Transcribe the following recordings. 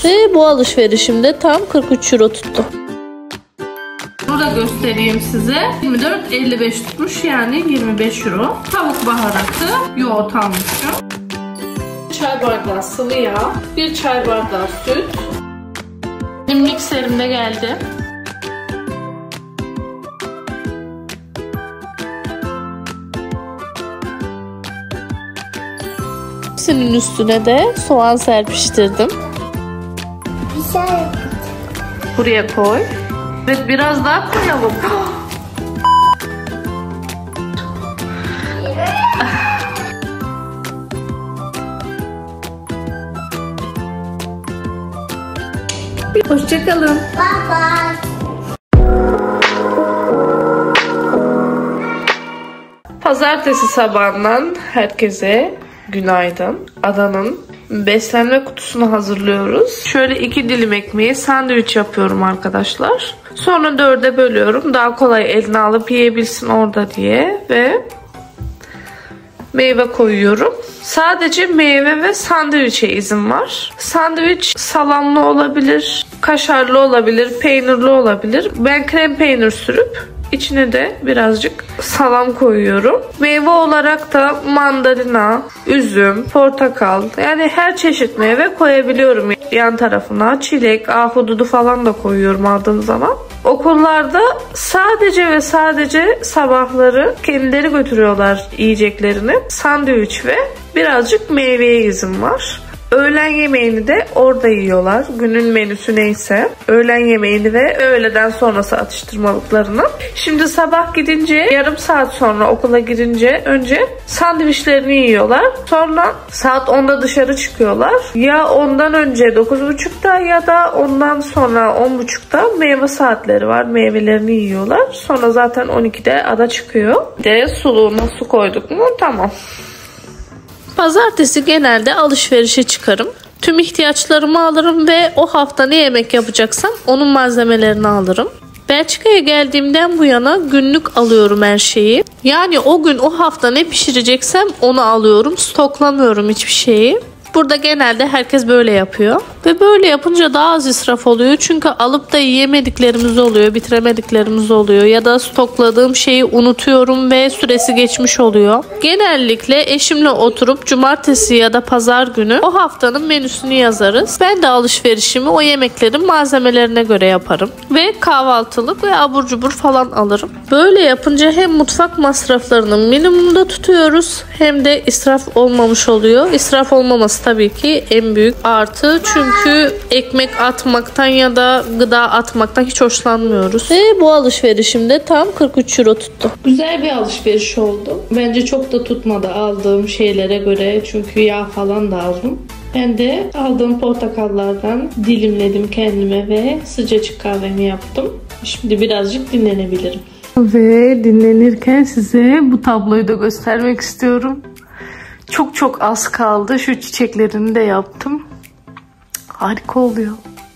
Ve bu alışverişimde tam 43 euro tuttu. Burada göstereyim size. 24,55 tutmuş, yani 25 euro. Tavuk baharatı, yoğurt almışım. Çay bardağı sıvı yağ, 1 çay bardağı süt. Benim mikserim de geldi. Hepsinin üstüne de soğan serpiştirdim. Buraya koy. Evet, biraz daha koyalım. Hoşçakalın. Bye bye. Pazartesi sabahından herkese günaydın. Adanın beslenme kutusunu hazırlıyoruz. Şöyle 2 dilim ekmeği sandviç yapıyorum arkadaşlar. Sonra 4'e bölüyorum. Daha kolay eline alıp yiyebilsin orada diye. Ve meyve koyuyorum. Sadece meyve ve sandviçe izin var. Sandviç salamlı olabilir, kaşarlı olabilir, peynirli olabilir. Ben krem peynir sürüp İçine de birazcık salam koyuyorum. Meyve olarak da mandalina, üzüm, portakal, yani her çeşit meyve koyabiliyorum yan tarafına. Çilek, ahududu falan da koyuyorum aldığım zaman. Okullarda sadece ve sadece sabahları kendileri götürüyorlar yiyeceklerini. Sandviç ve birazcık meyveye izin var. Öğlen yemeğini de orada yiyorlar. Günün menüsü neyse. Öğlen yemeğini ve öğleden sonrası atıştırmalıklarını. Şimdi sabah gidince, yarım saat sonra okula girince önce sandviçlerini yiyorlar. Sonra saat 10'da dışarı çıkıyorlar. Ya ondan önce 9.30'da ya da ondan sonra 10.30'da meyve saatleri var. Meyvelerini yiyorlar. Sonra zaten 12'de ada çıkıyor. De suluğuna su koyduk mu? Tamam. Pazartesi genelde alışverişe çıkarım. Tüm ihtiyaçlarımı alırım ve o hafta ne yemek yapacaksam onun malzemelerini alırım. Belçika'ya geldiğimden bu yana günlük alıyorum her şeyi. Yani o gün o hafta ne pişireceksem onu alıyorum. Stoklamıyorum hiçbir şeyi. Burada genelde herkes böyle yapıyor. Ve böyle yapınca daha az israf oluyor. Çünkü alıp da yiyemediklerimiz oluyor, bitiremediklerimiz oluyor. Ya da stokladığım şeyi unutuyorum ve süresi geçmiş oluyor. Genellikle eşimle oturup cumartesi ya da pazar günü o haftanın menüsünü yazarız. Ben de alışverişimi o yemeklerin malzemelerine göre yaparım. Ve kahvaltılık ve abur cubur falan alırım. Böyle yapınca hem mutfak masraflarını minimumda tutuyoruz hem de israf olmamış oluyor. İsraf olmaması tabii ki en büyük artı. Çünkü ekmek atmaktan ya da gıda atmaktan hiç hoşlanmıyoruz. Ve bu alışverişimde tam 43 euro tuttu. Güzel bir alışveriş oldu. Bence çok da tutmadı aldığım şeylere göre. Çünkü yağ falan da aldım. Ben de aldığım portakallardan dilimledim kendime ve sıcacık kahvemi yaptım. Şimdi birazcık dinlenebilirim. Ve dinlenirken size bu tabloyu da göstermek istiyorum. Çok az kaldı. Şu çiçeklerini de yaptım. Harika oluyor.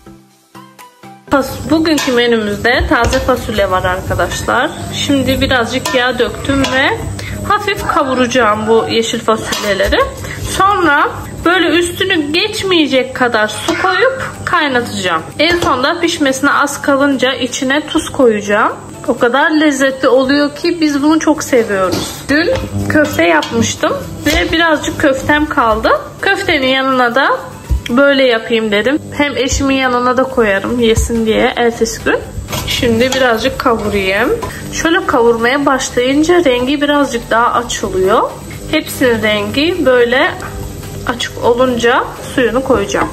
Bugünkü menümüzde taze fasulye var arkadaşlar. Şimdi birazcık yağ döktüm ve hafif kavuracağım bu yeşil fasulyeleri. Sonra böyle üstünü geçmeyecek kadar su koyup kaynatacağım. En sonunda pişmesine az kalınca içine tuz koyacağım. O kadar lezzetli oluyor ki biz bunu çok seviyoruz. Dün köfte yapmıştım ve birazcık köftem kaldı. Köftenin yanına da böyle yapayım dedim. Hem eşimin yanına da koyarım yesin diye ertesi gün. Şimdi birazcık kavurayım. Şöyle kavurmaya başlayınca rengi birazcık daha açılıyor. Hepsinin rengi böyle açık olunca suyunu koyacağım.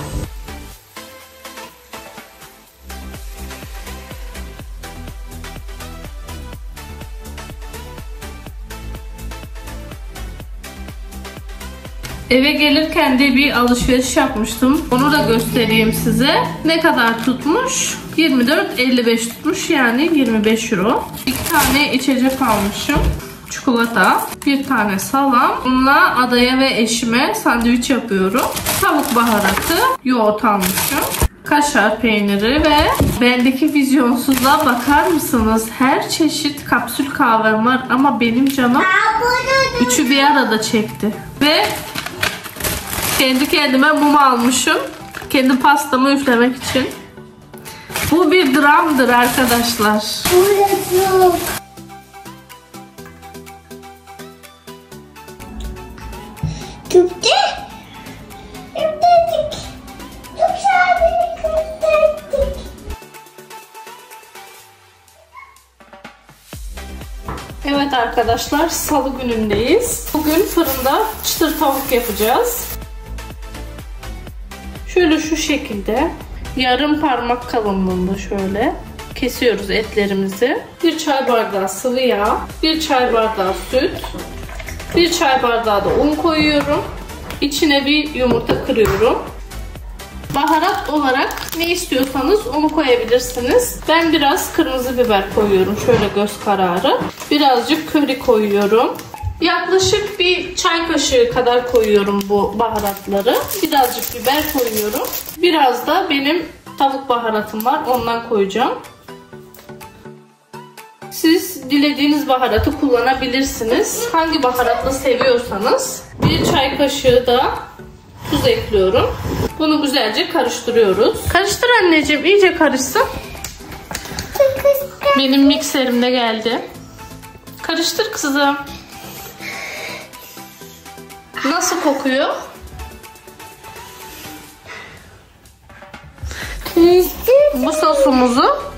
Eve gelirken de bir alışveriş yapmıştım. Onu da göstereyim size. Ne kadar tutmuş? 24,55 tutmuş, yani 25 euro. 2 tane içecek almışım. Çikolata, bir tane salam. Bununla adaya ve eşime sandviç yapıyorum. Tavuk baharatı, yoğurt almışım. Kaşar peyniri ve bendeki vizyonsuzluğa bakar mısınız? Her çeşit kapsül kahvem var ama benim canım üçü bir arada çekti. Ve kendi kendime mum almışım. Kendi pastamı üflemek için. Bu bir dramdır arkadaşlar. Burası. Tüpte. Üfledik. Çok şahane üfledik. Evet arkadaşlar, salı günündeyiz. Bugün fırında çıtır tavuk yapacağız. Şöyle şu şekilde yarım parmak kalınlığında şöyle kesiyoruz etlerimizi. 1 çay bardağı sıvı yağ, 1 çay bardağı süt, 1 çay bardağı da un koyuyorum. İçine bir yumurta kırıyorum. Baharat olarak ne istiyorsanız onu koyabilirsiniz. Ben biraz kırmızı biber koyuyorum. Şöyle göz kararı. Birazcık köri koyuyorum. Yaklaşık bir çay kaşığı kadar koyuyorum bu baharatları. Birazcık biber koyuyorum. Biraz da benim tavuk baharatım var. Ondan koyacağım. Siz dilediğiniz baharatı kullanabilirsiniz. Hangi baharatla seviyorsanız. 1 çay kaşığı da tuz ekliyorum. Bunu güzelce karıştırıyoruz. Karıştır anneciğim, iyice karışsın. Benim mikserim de geldi. Karıştır kızım. Nasıl kokuyor? Bu sosumuzu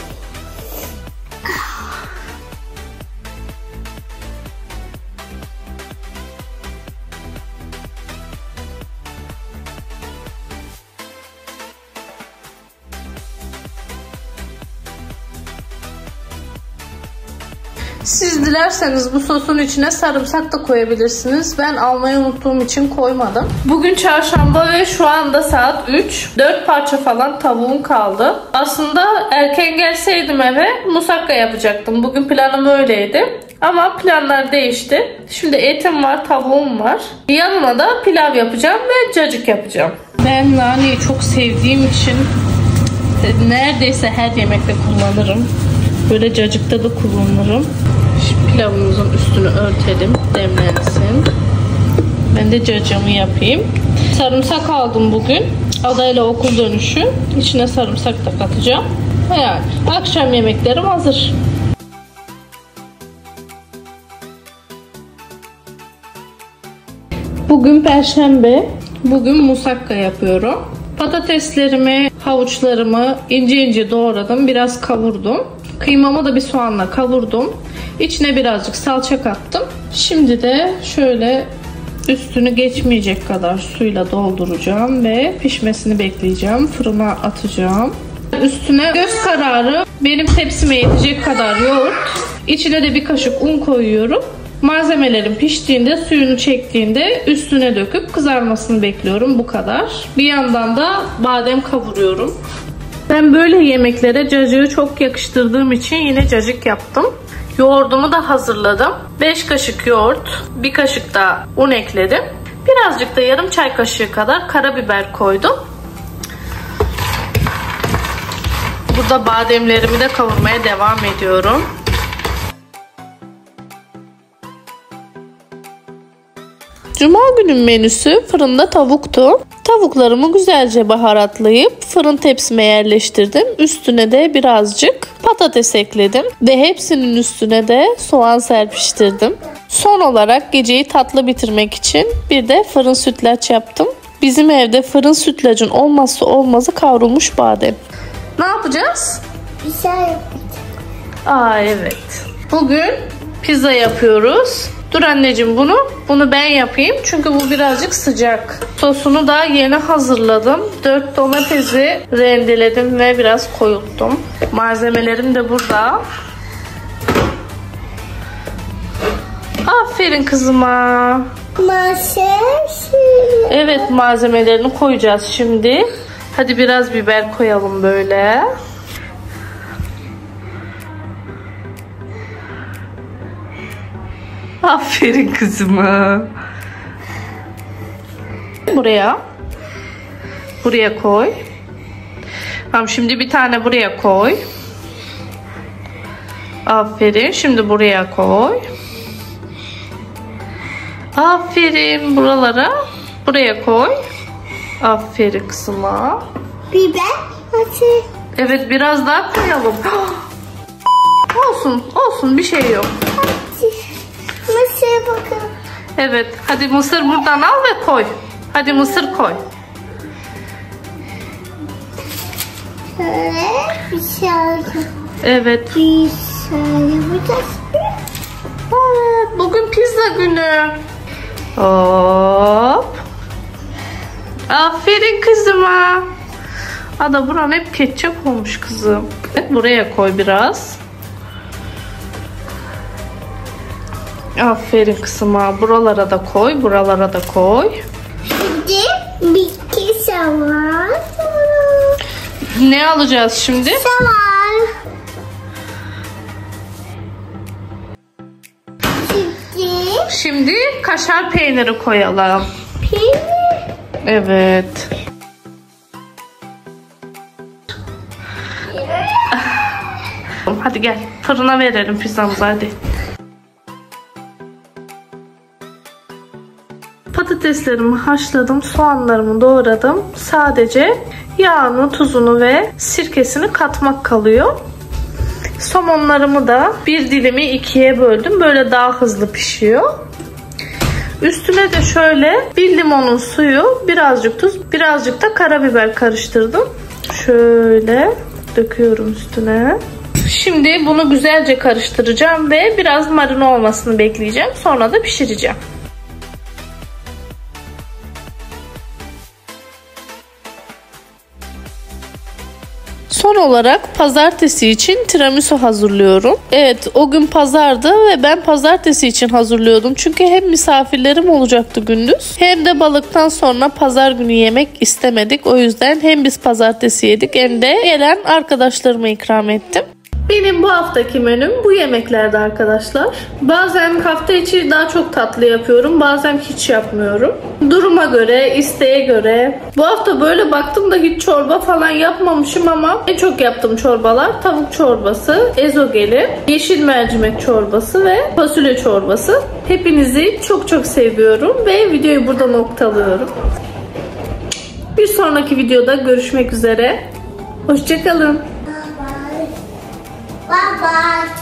siz dilerseniz bu sosun içine sarımsak da koyabilirsiniz. Ben almayı unuttuğum için koymadım. Bugün çarşamba ve şu anda saat 3. 4 parça falan tavuğum kaldı. Aslında erken gelseydim eve musakka yapacaktım. Bugün planım öyleydi. Ama planlar değişti. Şimdi etim var, tavuğum var. Yanına da pilav yapacağım ve cacık yapacağım. Ben naneyi çok sevdiğim için neredeyse her yemekte kullanırım. Böyle cacıkta da kullanırım. Şimdi pilavımızın üstünü örtelim, demlensin. Ben de cacığımı yapayım. Sarımsak aldım bugün. Adayla okul dönüşü. İçine sarımsak da katacağım. Yani akşam yemeklerim hazır. Bugün Perşembe. Bugün musakka yapıyorum. Patateslerimi, havuçlarımı ince ince doğradım. Biraz kavurdum. Kıymamı da bir soğanla kavurdum. İçine birazcık salça kattım. Şimdi de şöyle üstünü geçmeyecek kadar suyla dolduracağım ve pişmesini bekleyeceğim. Fırına atacağım. Üstüne göz kararı benim tepsime yetecek kadar yoğurt. İçine de bir kaşık un koyuyorum. Malzemelerim piştiğinde, suyunu çektiğinde üstüne döküp kızarmasını bekliyorum. Bu kadar. Bir yandan da badem kavuruyorum. Ben böyle yemeklere cacığı çok yakıştırdığım için yine cacık yaptım. Yoğurdumu da hazırladım. 5 kaşık yoğurt, 1 kaşık da un ekledim. Birazcık da yarım çay kaşığı kadar karabiber koydum. Burada bademlerimi de kavurmaya devam ediyorum. Cuma günün menüsü fırında tavuktu. Tavuklarımı güzelce baharatlayıp fırın tepsime yerleştirdim. Üstüne de birazcık patates ekledim ve hepsinin üstüne de soğan serpiştirdim. Son olarak geceyi tatlı bitirmek için bir de fırın sütlaç yaptım. Bizim evde fırın sütlacın olmazsa olmazı kavrulmuş badem. Ne yapacağız? Bir şey yapacağım. Aa evet. Bugün pizza yapıyoruz. Dur anneciğim bunu ben yapayım çünkü bu birazcık sıcak. Sosunu da yeni hazırladım. 4 domatesi rendeledim ve biraz koyulttum. Malzemelerim de burada. Aferin kızıma. Evet, malzemelerini koyacağız şimdi. Hadi biraz biber koyalım böyle. Aferin kızıma. Buraya koy. Tamam, şimdi bir tane buraya koy. Aferin. Şimdi buraya koy. Aferin, buralara. Buraya koy. Aferin kızıma. Biber acı. Evet, biraz daha koyalım. Olsun, bir şey yok. Mısır bakın. Evet, hadi mısır buradan al ve koy. Hadi mısır koy. Şöyle bir şey alacağım. Evet. Bir şey yapacağız. Bugün pizza günü. Hop. Aferin kızıma. Ada buran hep ketçap olmuş kızım. Evet, buraya koy biraz. Aferin kızıma. Buralara da koy. Buralara da koy. Şimdi bitki savar. Ne alacağız şimdi? Savar. Şimdi kaşar peyniri koyalım. Peynir. Evet. Hadi gel. Fırına verelim pizzamızı hadi. Patateslerimi haşladım. Soğanlarımı doğradım. Sadece yağını, tuzunu ve sirkesini katmak kalıyor. Somonlarımı da bir dilimi ikiye böldüm. Böyle daha hızlı pişiyor. Üstüne de şöyle bir limonun suyu, birazcık tuz, birazcık da karabiber karıştırdım. Şöyle döküyorum üstüne. Şimdi bunu güzelce karıştıracağım ve biraz marine olmasını bekleyeceğim. Sonra da pişireceğim. Son olarak pazartesi için tiramisu hazırlıyorum. Evet, o gün pazardı ve ben pazartesi için hazırlıyordum. Çünkü hem misafirlerim olacaktı gündüz, hem de balıktan sonra pazar günü yemek istemedik. O yüzden hem biz pazartesi yedik hem de gelen arkadaşlarıma ikram ettim. Benim bu haftaki menüm bu yemeklerde arkadaşlar. Bazen hafta içi daha çok tatlı yapıyorum. Bazen hiç yapmıyorum. Duruma göre, isteğe göre. Bu hafta böyle baktım da hiç çorba falan yapmamışım ama en çok yaptığım çorbalar tavuk çorbası, ezogeli, yeşil mercimek çorbası ve fasulye çorbası. Hepinizi çok çok seviyorum ve videoyu burada noktalıyorum. Bir sonraki videoda görüşmek üzere. Hoşça kalın. Bye bye.